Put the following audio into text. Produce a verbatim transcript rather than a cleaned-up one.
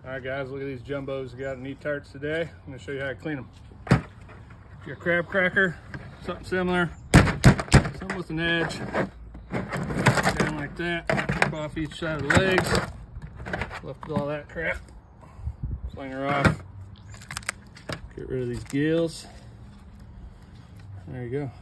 All right, guys, look at these jumbos. We got neat tarts today. I'm gonna show you how to clean them. Your crab cracker, something similar, something with an edge, down like that. Rip off each side of the legs. Left all that crap. Sling her off. Get rid of these gills. There you go.